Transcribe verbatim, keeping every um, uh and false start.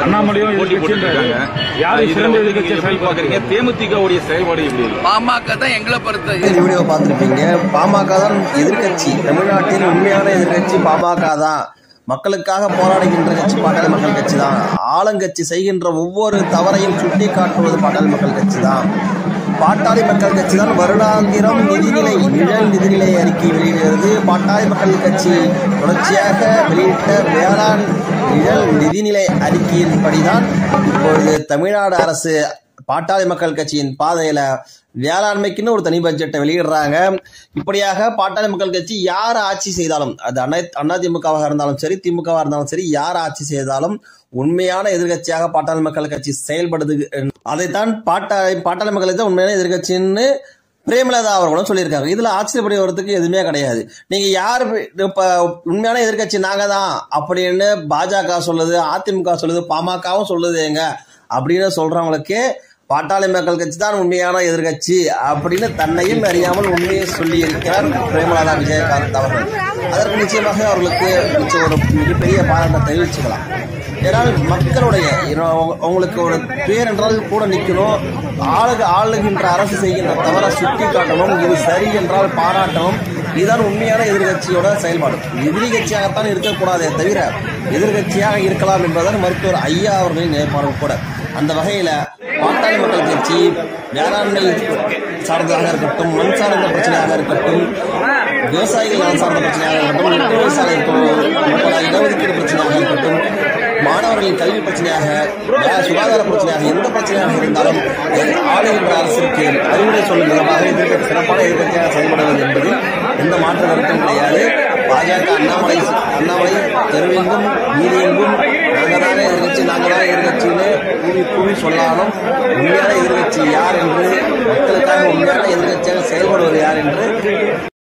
அண்ணாமலையும் போட்டி போட்டுருக்காங்க. யாரும் சிறந்த எதிர்க்கட்சியை செயல்பாக்குறீங்க? தேமுதிக உடைய செயல்பாடு எப்படி? பாமக தான் எங்களை பொறுத்த வீடியோ பார்த்துருப்பீங்க. பாமக தான் எதிர்கட்சி, தமிழ்நாட்டின் உண்மையான எதிர்கட்சி பாமக தான். மக்களுக்காக போராடுகின்ற கட்சி பாட்டாளி மக்கள் கட்சி தான். ஆளுங்கட்சி செய்கின்ற ஒவ்வொரு தவறையும் சுட்டி காட்டுவது பாட்டாளி மக்கள் கட்சி தான். பாட்டாளி மக்கள் கட்சி தான் வருடாந்திரம் நிதிநிலை நிழல் நிதிநிலை அறிக்கை வெளியிடுகிறது. பாட்டாளி மக்கள் கட்சி தொடர்ச்சியாக வெளியிட்ட வேளாண் நிழல் நிதிநிலை அறிக்கையின்படிதான் இப்பொழுது தமிழ்நாடு அரசு பாட்டாளி மக்கள் கட்சியின் பாதையில வேளாண்மைக்குன்னு ஒரு தனி பட்ஜெட்டை வெளியிடுறாங்க. இப்படியாக பாட்டாளி மக்கள் கட்சி யார் ஆட்சி செய்தாலும், அது அண்ணா திமுகவாக இருந்தாலும் சரி, திமுகவாக இருந்தாலும் சரி, யார் ஆட்சி செய்தாலும் உண்மையான எதிர்கட்சியாக பாட்டாளி மக்கள் கட்சி செயல்படுது. அதைத்தான் பாட்டாளி பாட்டாளி மக்கள் கட்சி உண்மையான எதிர்கட்சின்னு பிரேமலதா அவர்களும் சொல்லியிருக்காங்க. இதுல ஆச்சரியப்படுவதற்கு எதுவுமே கிடையாது. நீங்க யார் இப்ப உண்மையான எதிர்கட்சி நாங்க தான் அப்படின்னு பாஜக சொல்லுது, அதிமுக சொல்லுது, பாமகவும் சொல்லுதுங்க அப்படின்னு சொல்றவங்களுக்கு பாட்டாளி மக்கள் கட்சி தான் உண்மையான எதிர்கட்சி அப்படின்னு தன்னையும் அறியாமல் உண்மையை சொல்லி இருக்கிறார் பிரேமலதா விஜயகாந்த் அவர்கள். அதற்கு நிச்சயமாக அவர்களுக்கு ஒரு மிகப்பெரிய பாராட்டை தெரிவிச்சுக்கலாம். ஏன்னால் மக்களுடைய உங்களுக்கு ஒரு பேர் என்றால் கூட நிற்கணும், ஆளுக ஆளுகின்ற அரசு செய்கின்ற தவறை சுட்டி காட்டணும், இது சரி என்றால் பாராட்டணும். இதுதான் உண்மையான எதிர்கட்சியோட செயல்பாடு. எதிரி கட்சியாகத்தான் இருக்கக்கூடாதே தவிர எதிர்கட்சியாக இருக்கலாம் என்பதுதான் மருத்துவர் ஐயா அவர்களின் நிலைப்பாடு கூட. அந்த வகையில பாட்டாளி மக்கள் கட்சி வேளாண்மை சார்ந்ததாக இருக்கட்டும், மண் சார்ந்த பிரச்சனையாக இருக்கட்டும், விவசாயிகள் நலன் சார்ந்த பிரச்சனையாக இருக்கட்டும், எட்டு வயசாலை இடஒதுக்கீடு பிரச்சனையாக இருக்கட்டும், மாணவர்களின் கல்வி பிரச்சனையாக, சுகாதார பிரச்சனையாக, எந்த பிரச்சனையாக இருந்தாலும் ஆளுகின்ற அரசிற்கு அறிவுரை சொல்லும் விதமாக எதிர்கட்சி சிறப்பான எதிர்கட்சியாக செயல்படுவது என்பது எந்த மாற்று கருத்தும் கிடையாது. பாஜக அண்ணாமலை அண்ணாமலை தெருவெங்கும் வீதியெங்கும் நாங்கள் தானே எதிர்கட்சி நாங்கள் தானே எதிர்கட்சின்னு கூறி கூறி சொல்லாலும் உண்மையான எதிர்கட்சி யார் என்று, மக்களுக்காக உண்மையான எதிர்கட்சியாக செயல்படுவது யார் என்று